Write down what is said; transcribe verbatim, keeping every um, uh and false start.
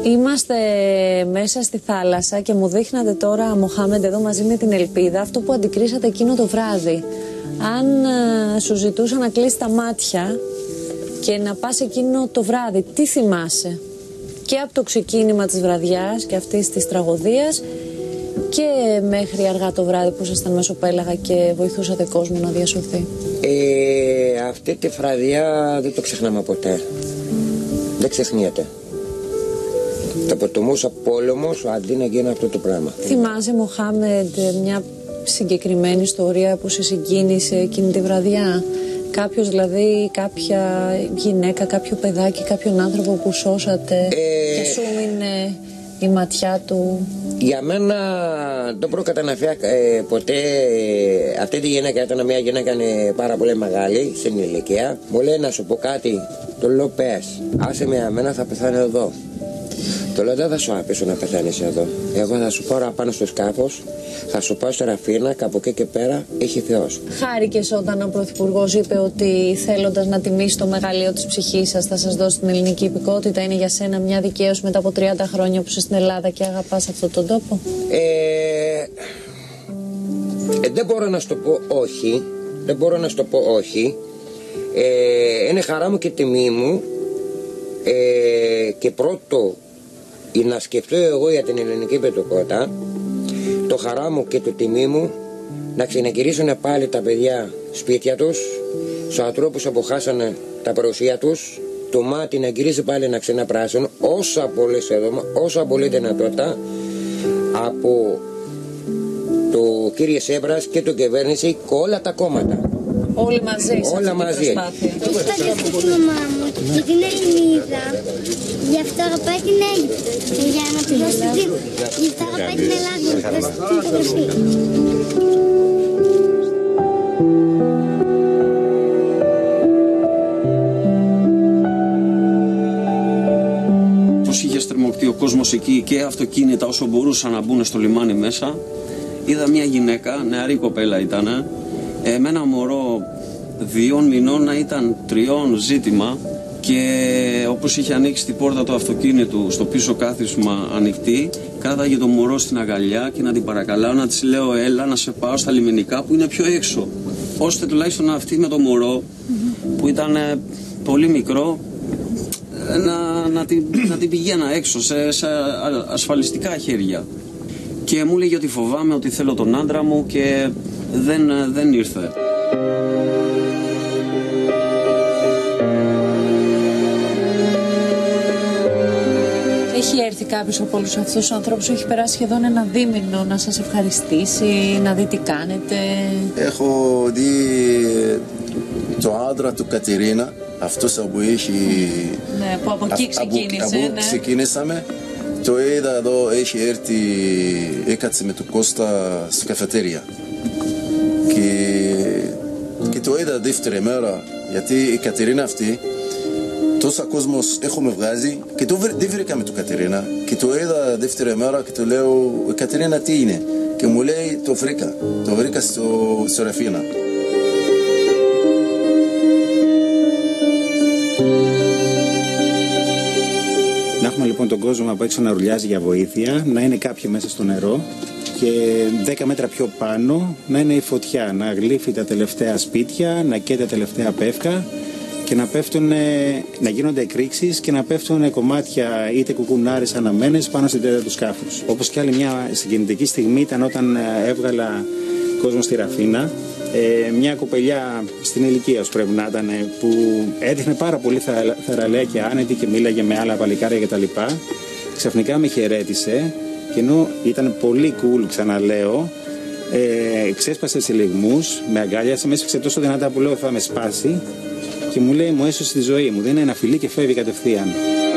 Είμαστε μέσα στη θάλασσα και μου δείχνατε τώρα, Μοχάμεντ, εδώ μαζί με την Ελπίδα, αυτό που αντικρίσατε εκείνο το βράδυ. Αν uh, σου ζητούσα να κλείσει τα μάτια και να πας εκείνο το βράδυ, τι θυμάσαι? Και από το ξεκίνημα της βραδιάς και αυτής της τραγωδίας και μέχρι αργά το βράδυ που ήσασταν μεσοπέλαγα και βοηθούσατε κόσμο να διασωθεί. Ε, αυτή τη βραδιά δεν το ξεχνάμε ποτέ. Δεν ξεχνιέται. Το αποτομούσα πόλεμος αντί να γίνει αυτό το πράγμα. Θυμάσαι, Μοχάμεντ, μια συγκεκριμένη ιστορία που σε συγκίνησε εκείνη τη βραδιά? Κάποιος δηλαδή, κάποια γυναίκα, κάποιο παιδάκι, κάποιον άνθρωπο που σώσατε ε... και σου μείνε η ματιά του? Για μένα δεν προκαταναφία ε, ποτέ ε, αυτή τη γυναίκα. Ήταν μια γυναίκα πάρα πολύ μεγάλη στην ηλικία. Μου λέει να σου πω κάτι. Το λέω πες, άσε με αμένα, θα πεθάνω εδώ. Το λέω δεν θα σου αφήσω να πεθάνεις εδώ. Εγώ θα σου πάρω πάνω στο σκάφος, θα σου πάω στο Ραφίνα, κάπου εκεί και πέρα έχει Θεός. Χάρηκες όταν ο Πρωθυπουργός είπε ότι θέλοντας να τιμήσει το μεγαλείο της ψυχής σας θα σας δώσει την ελληνική υπηκότητα? Είναι για σένα μια δικαίωση μετά από τριάντα χρόνια που είσαι στην Ελλάδα και αγαπάς αυτόν τον τόπο? Ε, ε, δεν μπορώ να σου το πω όχι. Δεν μπορώ να σου το πω όχι. Ε, είναι χαρά μου και τιμή μου. Ε, και πρώτο να σκεφτώ εγώ για την ελληνική υπηκότητα, το χαρά μου και το τιμή μου να ξαναγυρίσουν πάλι τα παιδιά σπίτια τους, στους ανθρώπους που χάσανε τα παρουσία τους, το μάτι να γυρίσει πάλι να ξαναπράσουν όσα πολλές εδώ, όσα πολύ δυνατότητα από το κύριε Σέβρας και το κυβέρνηση και όλα τα κόμματα. Όλοι μαζί, σε όλα αυτή μαζί. Την προσπάθεια. Έχει παντρευτεί τη μαμά μου, γιατί είναι Ελληνίδα. Γι' αυτό αγαπάει την Αίγυπτο. Για να του δώσει την... Γι' αυτό αγαπάει την Ελλάδα, για να του δώσει την υπογραφή. Πώς είχε στριμωχτεί ο κόσμος εκεί και αυτοκίνητα όσο μπορούσαν να μπουν στο λιμάνι μέσα, είδα μια γυναίκα, νεαρή κοπέλα ήταν, με ένα μωρό δύο μηνών να ήταν τριών ζήτημα, και όπως είχε ανοίξει την πόρτα του αυτοκίνητου στο πίσω κάθισμα ανοιχτή, κράταγε το μωρό στην αγκαλιά και να την παρακαλάω, να της λέω έλα να σε πάω στα λιμενικά που είναι πιο έξω, ώστε τουλάχιστον αυτή με το μωρό που ήταν πολύ μικρό να, να, την, να την πηγαίνα έξω σε, σε ασφαλιστικά χέρια. Και μου λέγει ότι φοβάμαι, ότι θέλω τον άντρα μου, και δεν, δεν ήρθε. Έχει έρθει κάποιος από όλους αυτούς τους ανθρώπους, έχει περάσει σχεδόν ένα δίμηνο, να σας ευχαριστήσει, να δει τι κάνετε? Έχω δει το άντρα του Κατερίνα, αυτός που έχει... Ναι, που από εκεί ξεκίνησε. Από, από ναι. ξεκίνησαμε. Το είδα εδώ, έχει έρθει, έκατσε με τον Κώστα στη καφετέρια. Και, και το είδα δεύτερη μέρα, γιατί η Κατερίνα αυτή, τόσα κόσμος έχουμε βγάζει και το, δεν βρήκαμε τον Κατερίνα. Και το είδα δεύτερη μέρα και του λέω, η Κατερίνα τι είναι? Και μου λέει, το βρήκα, το βρήκα στο, στο Ραφίνα. Να έχουμε λοιπόν τον κόσμο από έξω να ρουλιάζει για βοήθεια, να είναι κάποιοι μέσα στο νερό και δέκα μέτρα πιο πάνω να είναι η φωτιά, να γλύφει τα τελευταία σπίτια, να καίει τα τελευταία πεύκα και να, πέφτουν, να γίνονται εκρήξεις και να πέφτουν κομμάτια είτε κουκουνάρες αναμένες πάνω στην τέτα του σκάφους. Όπως και άλλη μια συγκινητική στιγμή ήταν όταν έβγαλα κόσμο στη Ραφίνα, ε, μια κοπελιά στην ηλικία όσο πρέπει να ήταν, που έδειχνε πάρα πολύ θεραλέα και άνετη και μίλαγε με άλλα παλικάρια κτλ. Ξαφνικά με χαιρέτησε και ενώ ήταν πολύ cool, ξαναλέω, ε, ξέσπασε σε λιγμούς, με αγκάλιασε, με έσφιξε τόσο δυνατά που λέω θα με σπάσει και μου λέει μου έσωσε τη ζωή μου, δεν είναι ένα φιλί και φεύγει κατευθείαν.